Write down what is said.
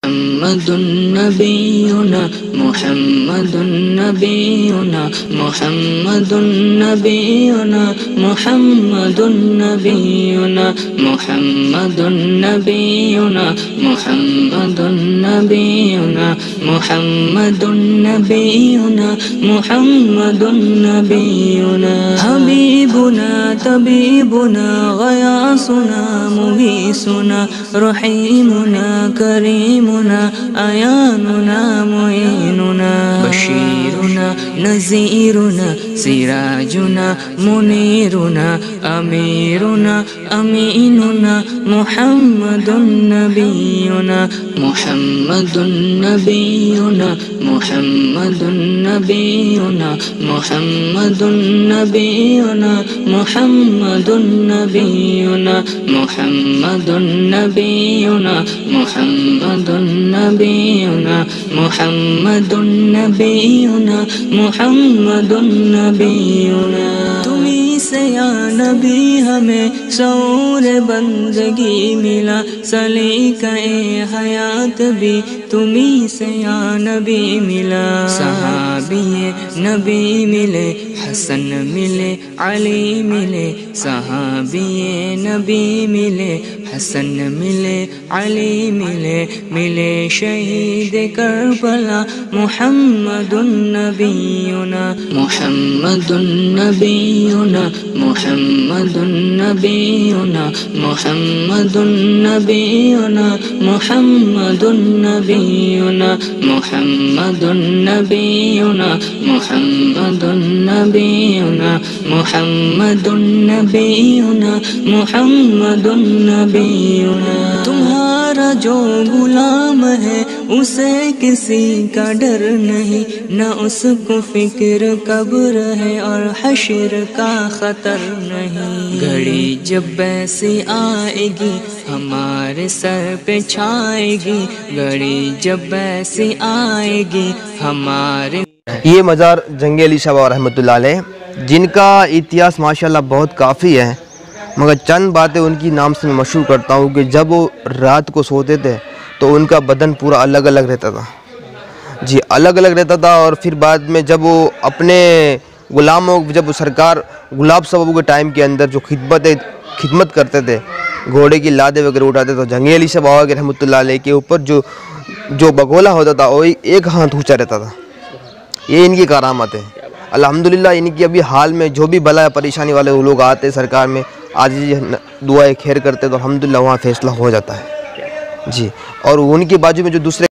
محمد نبینا محمد نبینا محمد نبینا محمد نبینا محمد نبینا محمد نبینا محمد نبینا محمد نبینا حبیبنا طبیبنا غیاثنا مغیثنا رحیمنا کریمنا ایاننا معیننا بشیرنا نذیرنا سراجنا منیرنا امیرنا امیننا محمد نبینا محمد نبینا محمد نبینا محمد نبینا محمد نبینا محمد نبینا محمد نبینا محمد نبینا محمد نبینا تمہیں سے یا نبی ہمیں شعور بندگی ملا سلیقہ حیات بھی تمہیں سے یا نبی ملا صحابی نبی ملے حسن ملے علی ملے صحابی نبی ملے حسن ملے علی ملے ملے شہید کربلا محمد نبینا محمد نبینا محمد نبینا محمد نبینا محمد نبینا محمد نبینا محمد نبینا محمد نبینا محمد نبینا تمہارا جو غلام ہے اسے کسی کا ڈر نہیں نہ اس کو فکر قبر ہے اور حشر کا خطر نہیں گھڑی جب ایسی آئے گی ہمارے سر پہ چھائے گی گھڑی جب ایسی آئے گی ہمارے یہ مزار جنگ علی شاہ بابا رحمۃ اللہ علیہ جن کا اتہاس ماشاءاللہ بہت کافی ہے مگر چند باتیں ان کی نام سے میں مشہور کرتا ہوں کہ جب وہ رات کو سوتے تھے تو ان کا بدن پورا الگ الگ رہتا تھا جی الگ الگ رہتا تھا اور پھر بعد میں جب وہ اپنے غلاموں جب سرکار گلاب صاحب کے ٹائم کے اندر جو خدمت کرتے تھے گھوڑے کی لادے وغیرہ اٹھاتے تو جنگ علی شاہ بابا کے رحمۃ اللہ علیہ کے اوپر جو بگولا ہوتا تھا وہ ایک ہاتھ اونچا رہتا تھا یہ ان کی کرامت ہے الحمدللہ ان کی ابھی حال میں جو بھی بلا پریشانی والے وہ لوگ آتے سرکار میں آج دعائیں خیر کرتے تو الحمدللہ وہاں فیصلہ ہو جاتا ہے جی اور ان کے بازو میں جو دوسرے